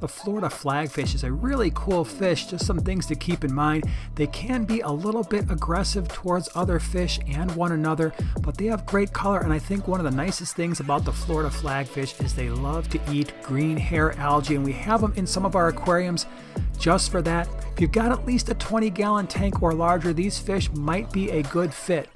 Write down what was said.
The Florida flagfish is a really cool fish. Just some things to keep in mind. They can be a little bit aggressive towards other fish and one another, but they have great color, and I think one of the nicest things about the Florida flagfish is they love to eat green hair algae, and we have them in some of our aquariums just for that. If you've got at least a 20-gallon tank or larger, these fish might be a good fit.